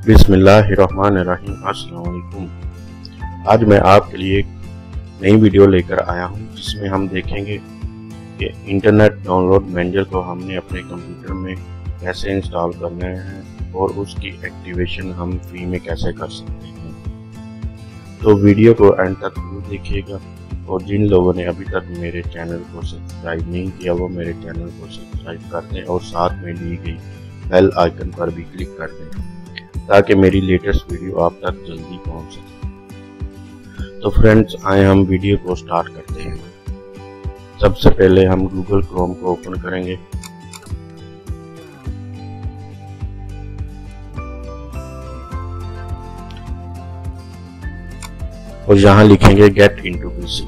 बिस्मिल्लाहिर्रहमानिर्रहीम। अस्सलाम वालेकुम। आज मैं आपके लिए एक नई वीडियो लेकर आया हूं जिसमें हम देखेंगे कि इंटरनेट डाउनलोड मैनेजर को हमने अपने कंप्यूटर में कैसे इंस्टॉल करना है और उसकी एक्टिवेशन हम फ्री में कैसे कर सकते हैं। तो वीडियो को एंड तक जरूर देखिएगा और जिन लोगों ने अभी तक मेरे चैनल को सब्सक्राइब नहीं किया वो मेरे चैनल को सब्सक्राइब कर दें और साथ में दी गई बेल आइकन पर भी क्लिक कर दें ताकि मेरी लेटेस्ट वीडियो आप तक जल्दी पहुंच सके। तो फ्रेंड्स, आए हम वीडियो को स्टार्ट करते हैं। सबसे पहले हम गूगल क्रोम को ओपन करेंगे। और यहाँ लिखेंगे गेट इनटू पीसी।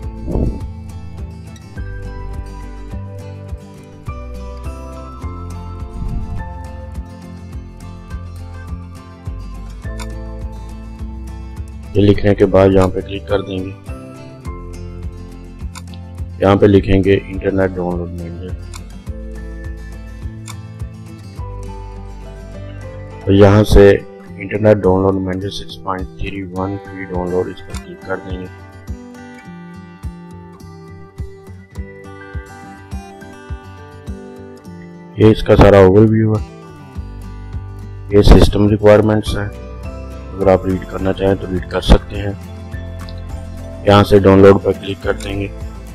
ये लिखने के बाद यहाँ पे क्लिक कर देंगे। यहाँ पे लिखेंगे इंटरनेट डाउनलोड मैनेजर और यहाँ से internet download manager 6.31 free download, इस पर क्लिक कर देंगे। ये इसका सारा ओवरव्यू है। ये सिस्टम रिक्वायरमेंट्स है, अगर आप रीड करना चाहें तो रीड कर सकते हैं। यहाँ से डाउनलोड पर क्लिक कर देंगे।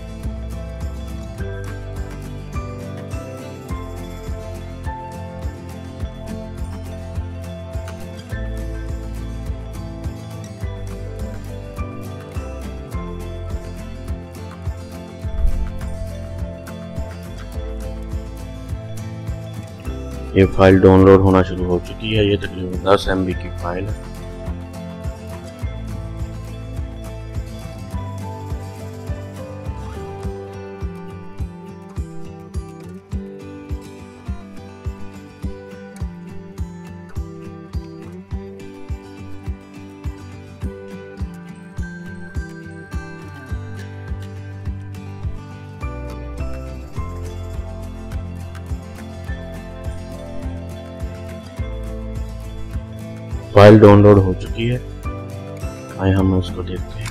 ये फाइल डाउनलोड होना शुरू हो चुकी है। ये तकरीबन 10 MB की फाइल है। फाइल डाउनलोड हो चुकी है। आइए हम इसको देखते हैं।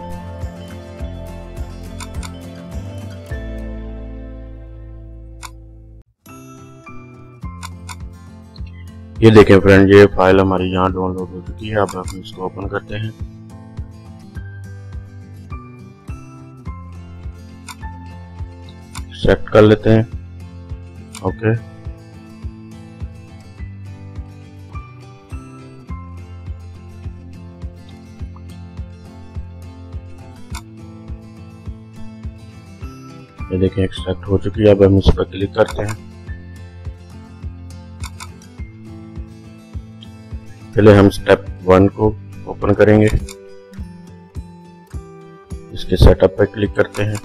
ये देखें फ्रेंड, ये फाइल हमारी यहाँ डाउनलोड हो चुकी है। अब हम इसको ओपन करते हैं। सेट कर लेते हैं। ओके, ये देखें एक्सट्रैक्ट हो चुकी है। अब हम इस पर क्लिक करते हैं। पहले हम स्टेप 1 को ओपन करेंगे। इसके सेटअप पर क्लिक करते हैं।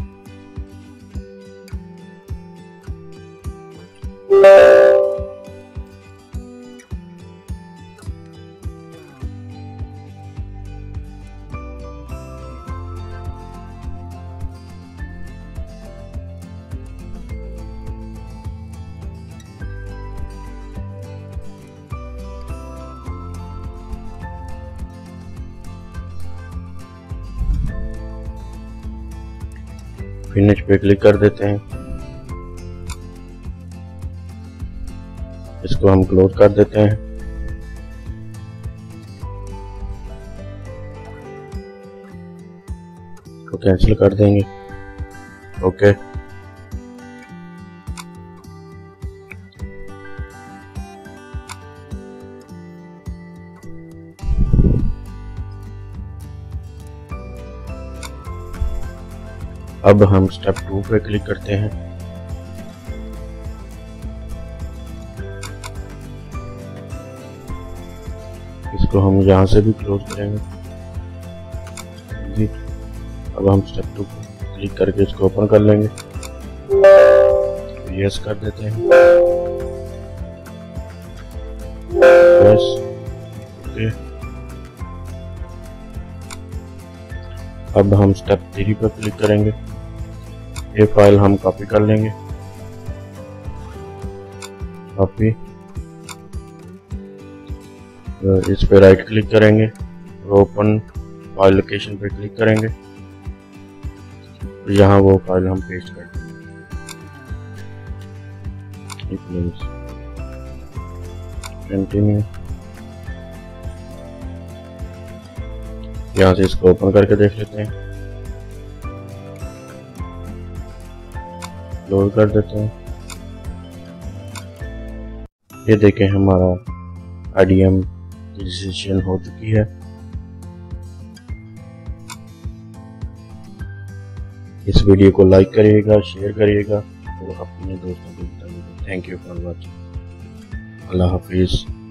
फिनिश पे क्लिक कर देते हैं। इसको हम क्लोज कर देते हैं। इसको कैंसिल कर देंगे। ओके, अब हम स्टेप 2 पे क्लिक करते हैं। इसको हम यहाँ से भी क्लोज करेंगे जी। अब हम स्टेप 2 पे क्लिक करके इसको ओपन कर लेंगे। यस कर देते हैं। Yes, okay. अब हम स्टेप 3 पर क्लिक करेंगे। ये फाइल हम कॉपी कर लेंगे। कॉपी, इस पे राइट क्लिक करेंगे और ओपन फाइल लोकेशन पे क्लिक करेंगे। यहाँ वो फाइल हम पेस्ट कर देंगे। कंटिन्यू, यहाँ से इसको ओपन करके देख लेते हैं, लोड कर देते हैं। ये देखें हमारा IDM की रजिस्ट्रेशन हो चुकी है। इस वीडियो को लाइक करिएगा, शेयर करिएगा और अपने दोस्तों को बताइएगा। Thank you for watching. अल्लाह हाफिज़।